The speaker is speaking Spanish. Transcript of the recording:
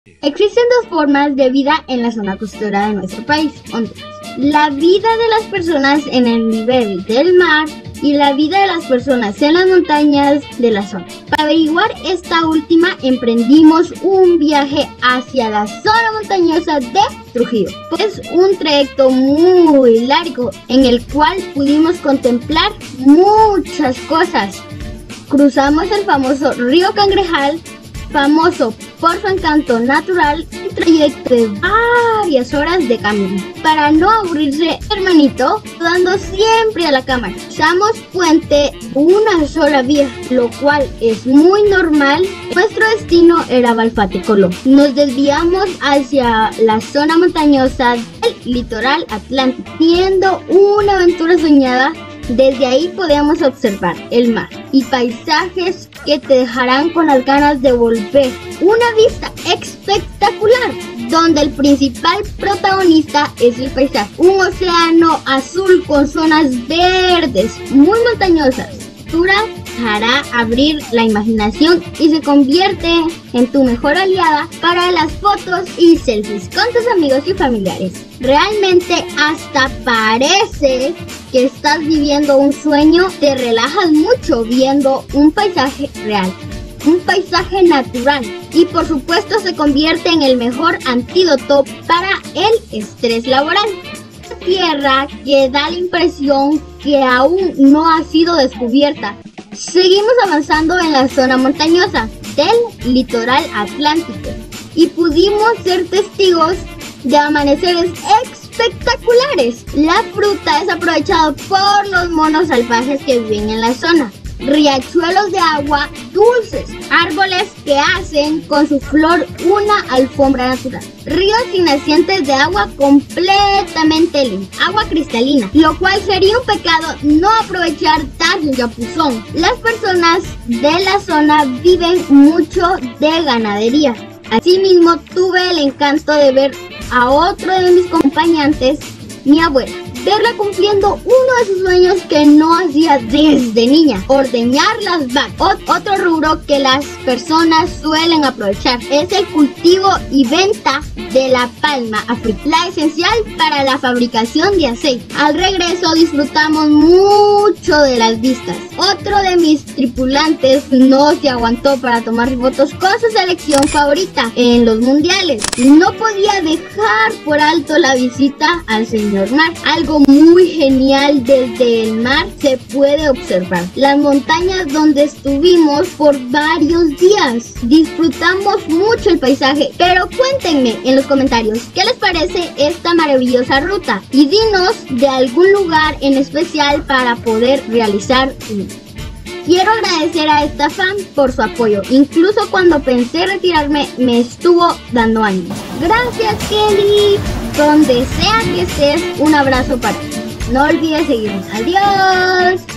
Existen dos formas de vida en la zona costera de nuestro país, Honduras. La vida de las personas en el nivel del mar y la vida de las personas en las montañas de la zona. Para averiguar esta última, emprendimos un viaje hacia la zona montañosa de Trujillo. Es un trayecto muy largo en el cual pudimos contemplar muchas cosas. Cruzamos el famoso río Cangrejal, famoso por su encanto natural, un trayecto de varias horas de camino. Para no aburrirse, hermanito, dando siempre a la cámara. Usamos puente una sola vía, lo cual es muy normal. Nuestro destino era Balfate, Colón. Nos desviamos hacia la zona montañosa del litoral atlántico, teniendo una aventura soñada. Desde ahí podemos observar el mar y paisajes que te dejarán con las ganas de volver. Una vista espectacular, donde el principal protagonista es el paisaje. Un océano azul con zonas verdes muy montañosas. Hará abrir la imaginación y se convierte en tu mejor aliada para las fotos y selfies con tus amigos y familiares. Realmente hasta parece que estás viviendo un sueño, te relajas mucho viendo un paisaje real, un paisaje natural, y por supuesto se convierte en el mejor antídoto para el estrés laboral. Tierra que da la impresión que aún no ha sido descubierta. Seguimos avanzando en la zona montañosa del litoral atlántico y pudimos ser testigos de amaneceres espectaculares. La fruta es aprovechada por los monos salvajes que viven en la zona. Riachuelos de agua dulces, árboles que hacen con su flor una alfombra natural, ríos y nacientes de agua completamente limpia, agua cristalina, lo cual sería un pecado no aprovechar darle un chapuzón. Las personas de la zona viven mucho de ganadería. Asimismo, tuve el encanto de ver a otro de mis acompañantes, mi abuela, verla cumpliendo uno de sus sueños que no hacía desde niña: ordeñar las vacas. Otro rubro que las personas suelen aprovechar es el cultivo y venta de la palma africana, la esencial para la fabricación de aceite. Al regreso disfrutamos mucho de las vistas. Otro de mis tripulantes no se aguantó para tomar fotos con su selección favorita en los mundiales. No podía dejar por alto la visita al señor mar. Algo muy genial desde el mar se puede observar las montañas donde estuvimos por varios días. Disfrutamos mucho el paisaje, pero cuéntenme en los comentarios qué les parece esta maravillosa ruta y dinos de algún lugar en especial para poder realizar uno. Quiero agradecer a esta fan por su apoyo. Incluso cuando pensé retirarme, me estuvo dando ánimo. Gracias, Kelly. Donde sea que estés, un abrazo para ti. No olvides seguirnos. Adiós.